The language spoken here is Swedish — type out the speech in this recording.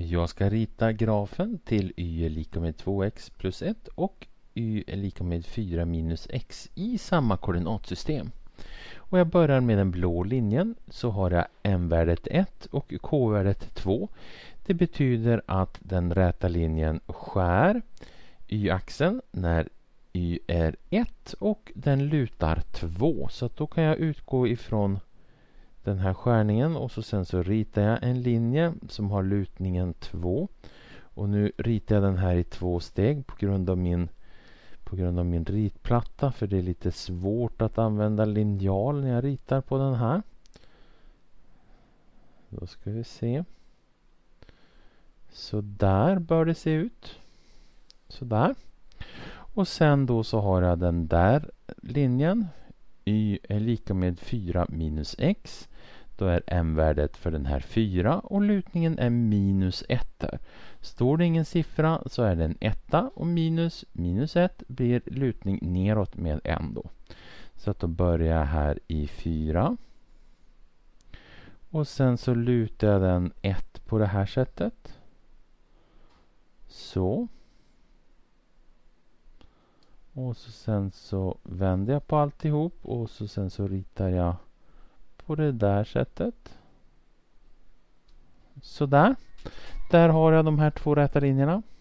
Jag ska rita grafen till y är lika med 2x plus 1 och y är lika med 4 minus x i samma koordinatsystem. Och jag börjar med den blå linjen, så har jag m-värdet 1 och k-värdet 2. Det betyder att den räta linjen skär y-axeln när y är 1 och den lutar 2. Så att då kan jag utgå ifrån den här skärningen och sen så ritar jag en linje som har lutningen 2. Och nu ritar jag den här i 2 steg på grund av min ritplatta, för det är lite svårt att använda linjal när jag ritar på den här. Då ska vi se. Så där bör det se ut. Så där. Och sen då så har jag den där linjen. Y är lika med 4 minus x. Då är m-värdet för den här 4 och lutningen är minus 1 där. Står det ingen siffra så är det en 1 och minus 1 blir lutning neråt med 1 då. Så att då börjar jag här i 4. Och sen så lutar jag den 1 på det här sättet. Så. Och så sen så vänder jag på alltihop och så sen så ritar jag på det där sättet. Så där. Där har jag de här 2 räta linjerna.